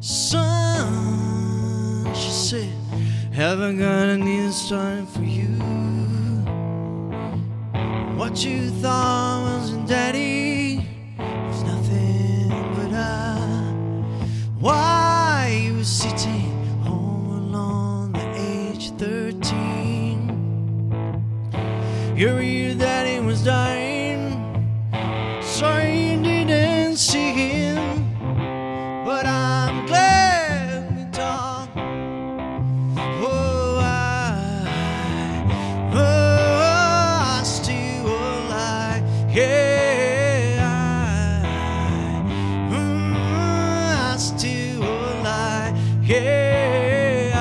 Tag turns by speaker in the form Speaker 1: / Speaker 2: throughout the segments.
Speaker 1: Son, she said, have I got any time for you? What you thought was a daddy was nothing but why you were sitting home alone at age 13. Your real daddy was dying, sorry you didn't see him, but I'm glad we talked. Oh, I'm still alive, yeah. I'm still alive, yeah.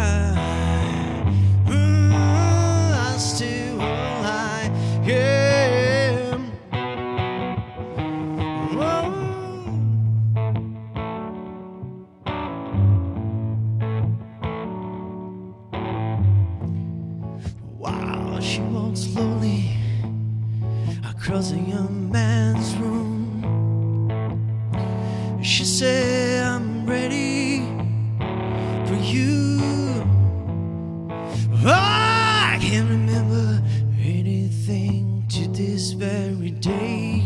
Speaker 1: I'm still alive, yeah. Whoa. Wow, she walked slowly across a young man's room. She said, I'm ready for you. I can't remember anything to this very day.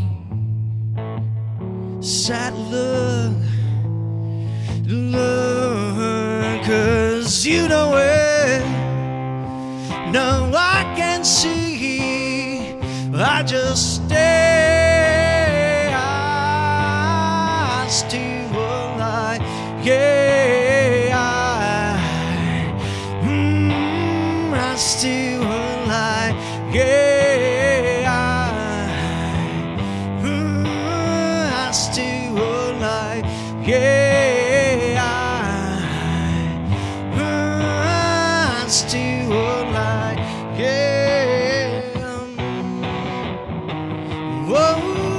Speaker 1: Sad look, cause you know it. No, I can see, I just stay. I'm still alive, yeah. I'm still alive, yeah. I'm still alive, yeah. I'm still alive, yeah. Whoa.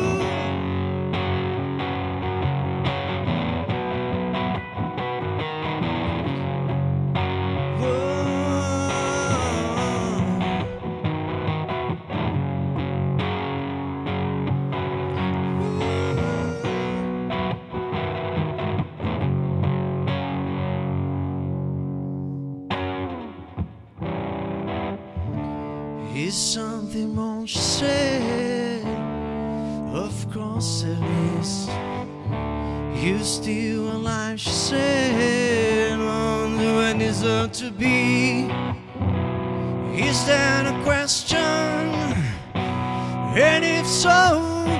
Speaker 1: Is something more she said? Of course it is. You still alive, she said. Wonder when deserve to be. Is that a question? And if so,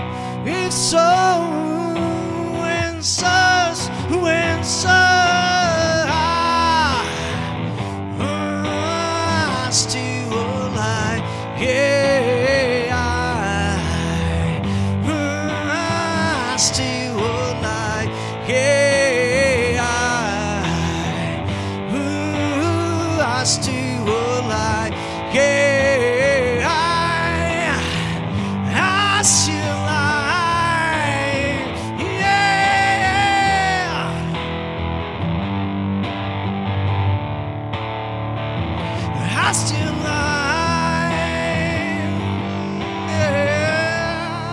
Speaker 1: answers, I'm still alive, yeah. I'm still alive, yeah. I'm still alive, yeah. I'm still alive, yeah. I'm still alive, yeah.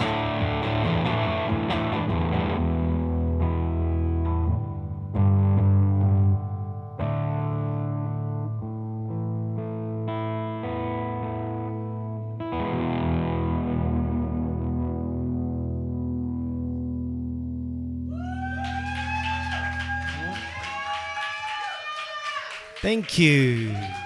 Speaker 1: Thank you.